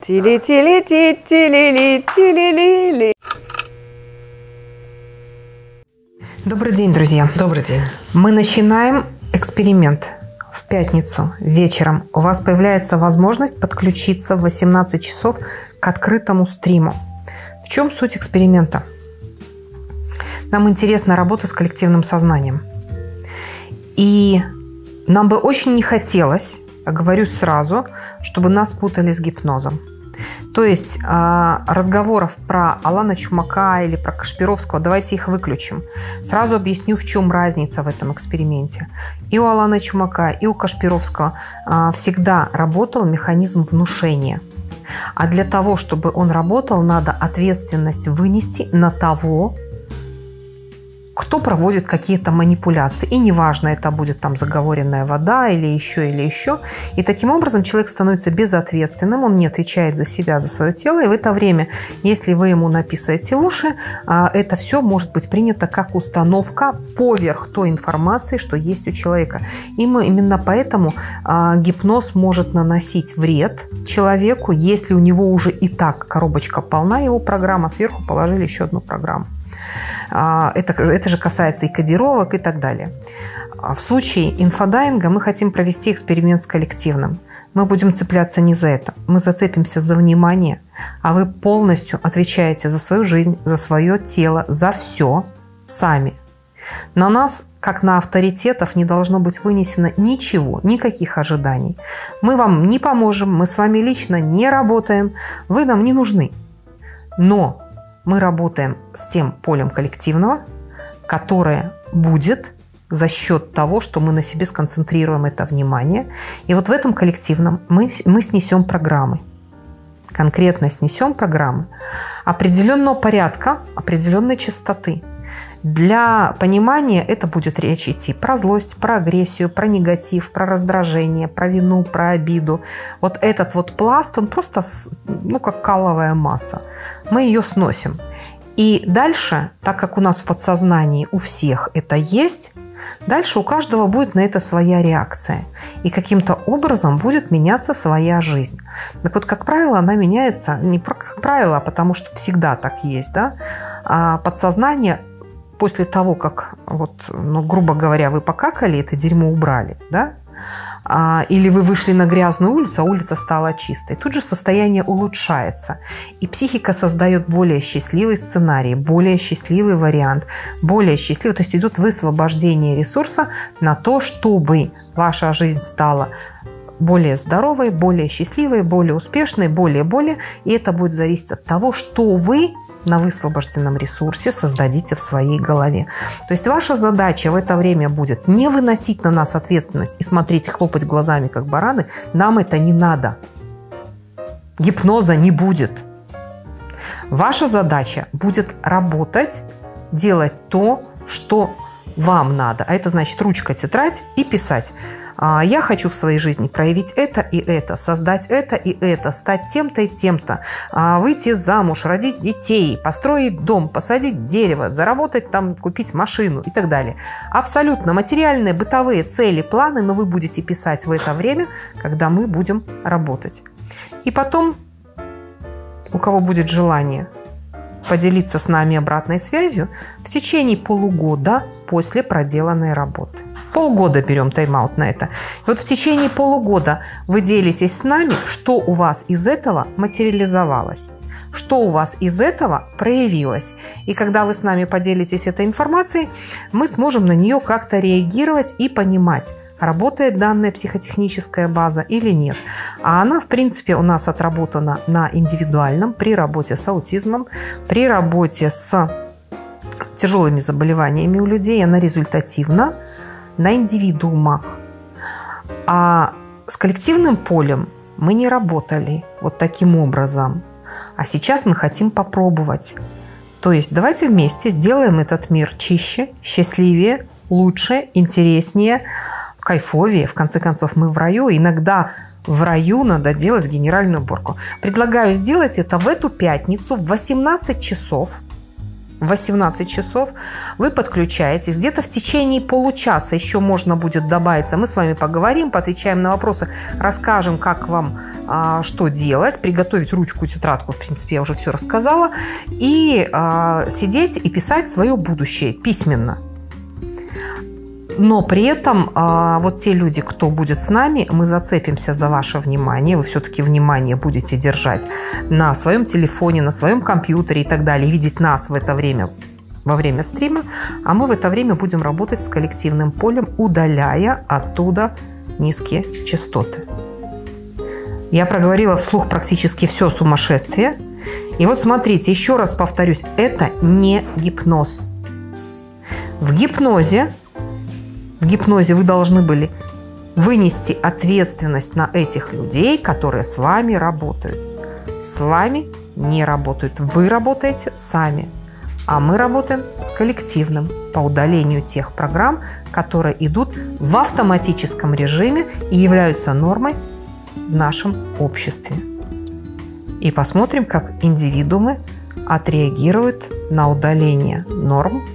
Тили-тили-ти-тили-ли-тили-ли-ли. Добрый день, друзья. Добрый день. Мы начинаем эксперимент. В пятницу вечером у вас появляется возможность подключиться в 18 часов к открытому стриму. В чем суть эксперимента? Нам интересна работа с коллективным сознанием. И нам бы очень не хотелось, оговорюсь сразу, чтобы нас путали с гипнозом. То есть разговоров про Алана Чумака или про Кашпировского, давайте их выключим. Сразу объясню, в чем разница в этом эксперименте. И у Алана Чумака, и у Кашпировского всегда работал механизм внушения. А для того, чтобы он работал, надо ответственность вынести на того, кто проводит какие-то манипуляции. И неважно, это будет там заговоренная вода или еще, или еще. И таким образом человек становится безответственным, он не отвечает за себя, за свое тело. И в это время, если вы ему написаете в уши, это все может быть принято как установка поверх той информации, что есть у человека. И именно поэтому гипноз может наносить вред человеку, если у него уже и так коробочка полна, его программа, сверху положили еще одну программу. Это же касается и кодировок и так далее. В случае инфодайинга мы хотим провести эксперимент с коллективным. Мы будем цепляться не за это. Мы зацепимся за внимание, а вы полностью отвечаете за свою жизнь, за свое тело, за все сами. На нас, как на авторитетов, не должно быть вынесено ничего, никаких ожиданий. Мы вам не поможем, мы с вами лично не работаем, вы нам не нужны. Но мы работаем с тем полем коллективного, которое будет за счет того, что мы на себе сконцентрируем это внимание. И вот в этом коллективном мы снесем программы. Конкретно снесем программы определенного порядка, определенной частоты. Для понимания это будет речь идти про злость, про агрессию, про негатив, про раздражение, про вину, про обиду. Вот этот вот пласт, он просто, как каловая масса. Мы ее сносим. И дальше, так как у нас в подсознании у всех это есть, дальше у каждого будет на это своя реакция. И каким-то образом будет меняться своя жизнь. Так вот, как правило, она меняется не как правило, а потому что всегда так есть. Да? А подсознание после того, как, грубо говоря, вы покакали, это дерьмо убрали, да? Или вы вышли на грязную улицу, а улица стала чистой. Тут же состояние улучшается. И психика создает более счастливый сценарий, более счастливый вариант, более счастливый. То есть идет высвобождение ресурса на то, чтобы ваша жизнь стала более здоровой, более счастливой, более успешной, более. И это будет зависеть от того, что вы на высвобожденном ресурсе создадите в своей голове. То есть ваша задача в это время будет не выносить на нас ответственность и смотреть, хлопать глазами, как бараны. Нам это не надо. Гипноза не будет. Ваша задача будет работать, делать то, что вам надо. А это значит ручка, тетрадь и писать. Я хочу в своей жизни проявить это и это, создать это и это, стать тем-то и тем-то, выйти замуж, родить детей, построить дом, посадить дерево, заработать там, купить машину и так далее. Абсолютно материальные, бытовые цели, планы, но вы будете писать в это время, когда мы будем работать. И потом, у кого будет желание поделиться с нами обратной связью, в течение полугода после проделанной работы. Полгода берем тайм-аут на это. И вот в течение полугода вы делитесь с нами, что у вас из этого материализовалось, что у вас из этого проявилось. И когда вы с нами поделитесь этой информацией, мы сможем на нее как-то реагировать и понимать, работает данная психотехническая база или нет. А она, в принципе, у нас отработана на индивидуальном, при работе с аутизмом, при работе с тяжелыми заболеваниями у людей. Она результативна на индивидуумах. А с коллективным полем мы не работали вот таким образом. А сейчас мы хотим попробовать. То есть давайте вместе сделаем этот мир чище, счастливее, лучше, интереснее, кайфовее. В конце концов, мы в раю. Иногда в раю надо делать генеральную уборку. Предлагаю сделать это в эту пятницу в 18 часов. в 18 часов вы подключаетесь. Где-то в течение получаса еще можно будет добавиться. Мы с вами поговорим, поотвечаем на вопросы, расскажем, как вам что делать, приготовить ручку и тетрадку, в принципе, я уже все рассказала, и сидеть и писать свое будущее письменно. Но при этом вот те люди, кто будет с нами, мы зацепимся за ваше внимание. Вы все-таки внимание будете держать на своем телефоне, на своем компьютере и так далее, видеть нас в это время, во время стрима, а мы в это время будем работать с коллективным полем, удаляя оттуда низкие частоты. Я проговорила вслух практически все сумасшествие. И вот смотрите, еще раз повторюсь, это не гипноз. В гипнозе вы должны были вынести ответственность на этих людей, которые с вами работают. С вами не работают. Вы работаете сами. А мы работаем с коллективным по удалению тех программ, которые идут в автоматическом режиме и являются нормой в нашем обществе. И посмотрим, как индивидуумы отреагируют на удаление норм.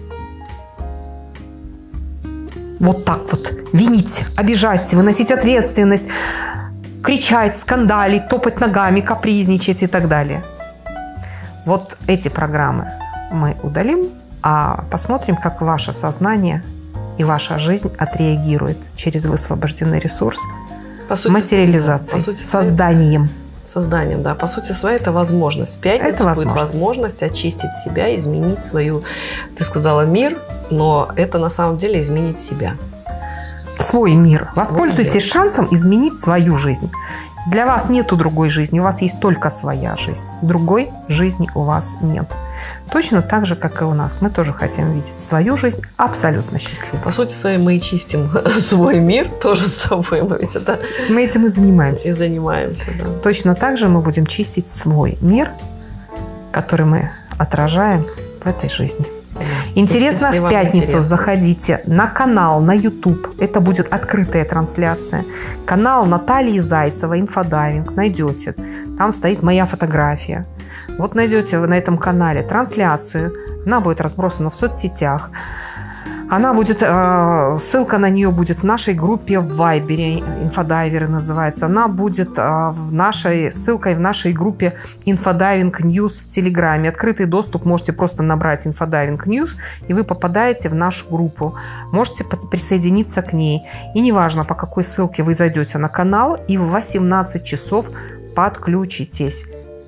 Вот так вот винить, обижать, выносить ответственность, кричать, скандалить, топать ногами, капризничать и так далее. Вот эти программы мы удалим, а посмотрим, как ваше сознание и ваша жизнь отреагирует через высвобожденный ресурс материализацией, созданием. Созданием, да. По сути своей, это возможность. В пятницу будет возможность очистить себя, изменить свою, ты сказала, мир, но это на самом деле изменить себя. Свой мир. Воспользуйтесь шансом изменить свою жизнь. Для вас нету другой жизни, у вас есть только своя жизнь. Другой жизни у вас нет. Точно так же, как и у нас. Мы тоже хотим видеть свою жизнь абсолютно счастливой. По сути своей, мы и чистим свой мир тоже с тобой. Мы этим и занимаемся. И занимаемся, да. Точно так же мы будем чистить свой мир, который мы отражаем в этой жизни. Интересно, в пятницу заходите на канал на YouTube. Это будет открытая трансляция. Канал Натальи Зайцевой «Инфодайвинг» найдете. Там стоит моя фотография. Вот найдете вы на этом канале трансляцию. Она будет разбросана в соцсетях. Она будет, ссылка на нее будет в нашей группе в Вайбере, инфодайверы называется. Она будет ссылкой в нашей группе Инфодайвинг Ньюс в Телеграме. Открытый доступ, можете просто набрать Инфодайвинг Ньюс, и вы попадаете в нашу группу. Можете присоединиться к ней. И неважно, по какой ссылке вы зайдете на канал, и в 18 часов подключитесь.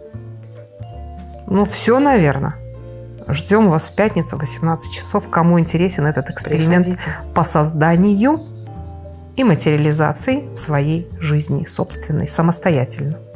Ну, все, наверное. Ждем вас в пятницу в 18 часов. Кому интересен этот эксперимент по созданию и материализации в своей жизни собственной, самостоятельно.